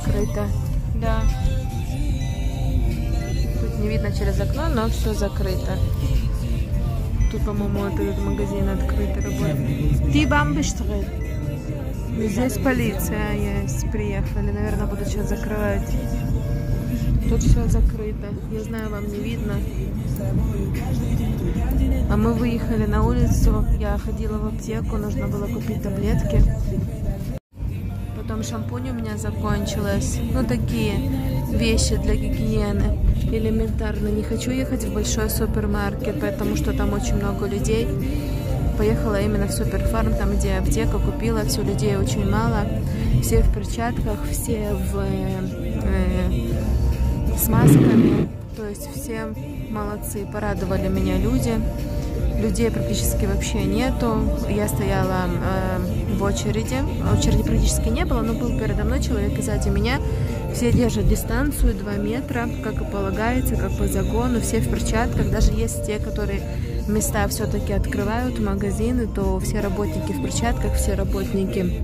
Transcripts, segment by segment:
закрыто. Да. Тут не видно через окно, но все закрыто. Тут, по-моему, этот магазин открытый работает. Ты бомбишь, что ли? Здесь полиция есть. Приехали. Наверное, будут сейчас закрывать. Тут все закрыто. Я знаю, вам не видно. А мы выехали на улицу. Я ходила в аптеку. Нужно было купить таблетки. Потом шампунь у меня закончилась. Ну, такие вещи для гигиены. Элементарно. Не хочу ехать в большой супермаркет, потому что там очень много людей. Поехала именно в Суперфарм, там, где аптека, купила. Все, людей очень мало. Все в перчатках, все с масками. То есть все молодцы. Порадовали меня люди. Людей практически вообще нету. Я стояла в очереди. Очереди практически не было, но был передо мной человек и сзади меня. Все держат дистанцию 2 метра, как и полагается, как по загону. Все в перчатках. Даже есть те, которые места все-таки открывают, магазины, то все работники в перчатках, все работники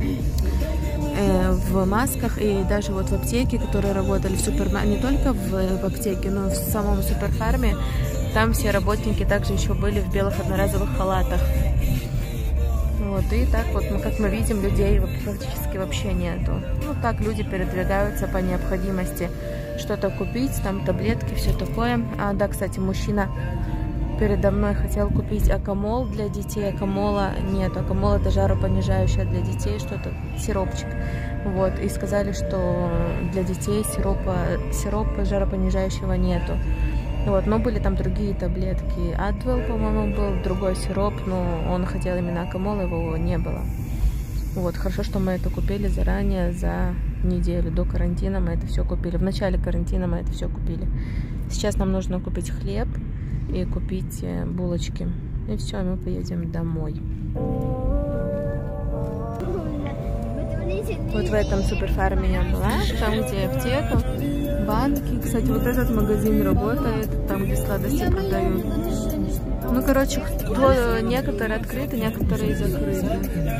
в масках. И даже вот в аптеке, которые работали в супермаркете, не только в аптеке, но в самом Суперфарме, там все работники также еще были в белых одноразовых халатах. Вот, и так вот, как мы видим, людей практически вообще нету. Ну, так люди передвигаются по необходимости что-то купить, там таблетки, все такое. А, да, кстати, мужчина передо мной хотел купить акамол для детей. Акамола нет, акамол это жаропонижающее для детей, что-то, сиропчик. Вот, и сказали, что для детей сиропа жаропонижающего нету. Вот, но были там другие таблетки. Адвил, по-моему, был другой сироп, но он хотел именно акамол, его не было. Вот, хорошо, что мы это купили заранее, за неделю до карантина мы это все купили. В начале карантина мы это все купили. Сейчас нам нужно купить хлеб и купить булочки. И все, мы поедем домой. Вот в этом Суперфарме я была, там, где аптека, банки. Кстати, вот этот магазин работает, там, где сладости продают. Ну, короче, некоторые открыты, некоторые закрыты.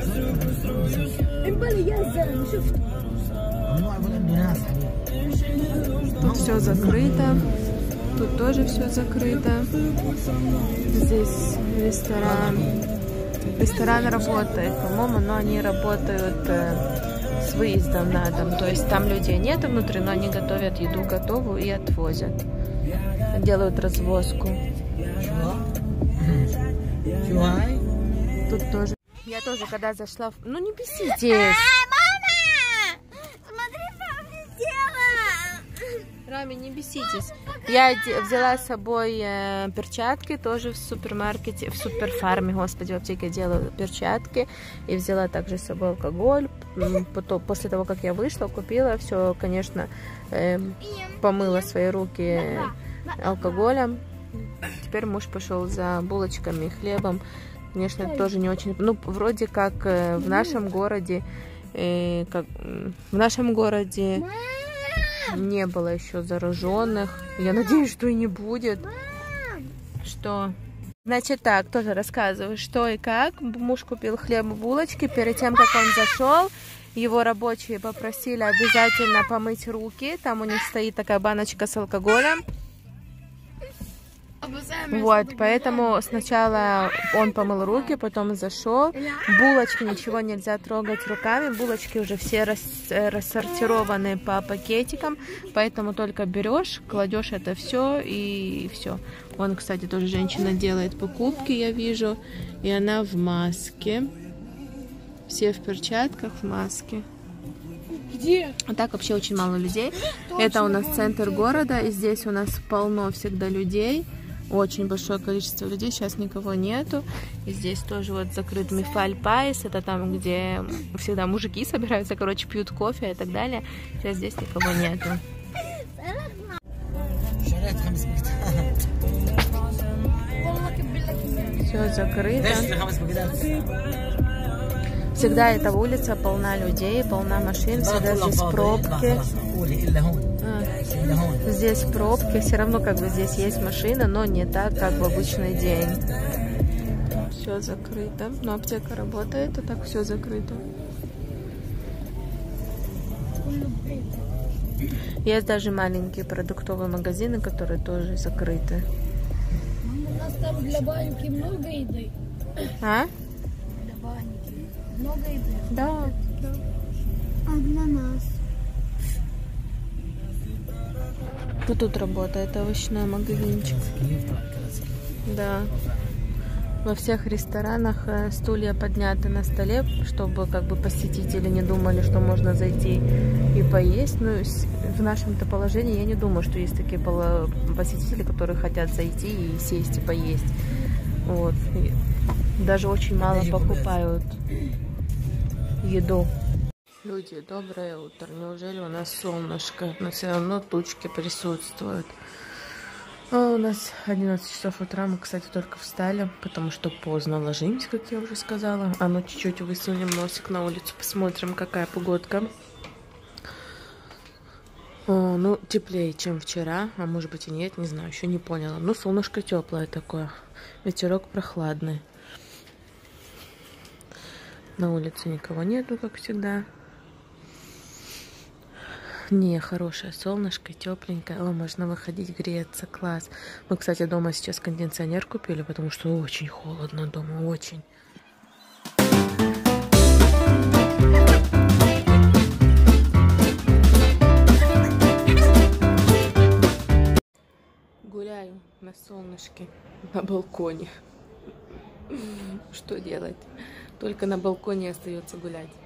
Тут все закрыто. Тут тоже все закрыто. Здесь ресторан. Ресторан работает, по-моему, но они работают с выездом на дом. То есть там людей нет внутри, но они готовят еду готовую и отвозят. Делают развозку. Тут тоже. Я тоже, когда зашла... Ну не беситесь. Рами, не беситесь. Я взяла с собой перчатки тоже в супермаркете, в Суперфарме, господи, в аптеке делаю перчатки. И взяла также с собой алкоголь. Потом, после того, как я вышла, купила все, конечно, помыла свои руки алкоголем. Теперь муж пошел за булочками и хлебом. Конечно, это тоже не очень... Ну, вроде как в нашем городе... не было еще зараженных. Я надеюсь, что и не будет. Что? Значит так, тоже рассказываю, что и как. Муж купил хлеб и булочки. Перед тем, как он зашел, его рабочие попросили обязательно помыть руки. Там у них стоит такая баночка с алкоголем. Вот, поэтому сначала он помыл руки, потом зашел. Булочки ничего нельзя трогать руками. Булочки уже все рассортированы по пакетикам, поэтому только берешь, кладешь это все и все. Он, кстати, тоже женщина делает покупки, я вижу, и она в маске. Все в перчатках, в маске. Где? А так вообще очень мало людей. Это у нас центр города, и здесь у нас полно всегда людей. Очень большое количество людей, сейчас никого нету. И здесь тоже вот закрыт Мифаль Пайс, это там, где всегда мужики собираются, короче, пьют кофе и так далее. Сейчас здесь никого нету. Все закрыто. Всегда эта улица полна людей, полна машин, всегда здесь пробки. Здесь пробки, все равно как бы здесь есть машина, но не так, как в обычный день. Все закрыто, но аптека работает, а так все закрыто. Есть даже маленькие продуктовые магазины, которые тоже закрыты. У нас там для баньки много еды. А? Для баньки много еды. Да. А для нас? Вот тут работает овощной магазинчик. Да. Во всех ресторанах стулья подняты на столе, чтобы как бы посетители не думали, что можно зайти и поесть. Но в нашем-то положении я не думаю, что есть такие посетители, которые хотят зайти и сесть и поесть. Вот. И даже очень мало покупают еду. Люди, доброе утро. Неужели у нас солнышко, но все равно тучки присутствуют? А у нас 11 часов утра, мы, кстати, только встали, потому что поздно ложимся, как я уже сказала. А ну чуть-чуть высунем носик на улицу, посмотрим, какая погодка. Ну, теплее, чем вчера, а может быть и нет, не знаю, еще не поняла. Ну, солнышко теплое такое, ветерок прохладный. На улице никого нету, как всегда. Не, хорошее солнышко, тепленькое. О, можно выходить, греться, класс. Мы, кстати, дома сейчас кондиционер купили, потому что очень холодно дома, очень. Гуляю на солнышке, на балконе. Что делать? Только на балконе остается гулять.